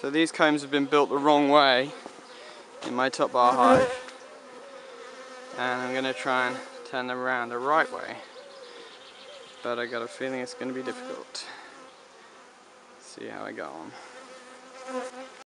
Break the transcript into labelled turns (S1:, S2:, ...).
S1: So these combs have been built the wrong way in my top bar hive, and I'm going to try and turn them around the right way, but I got a feeling it's going to be difficult. See how I go on.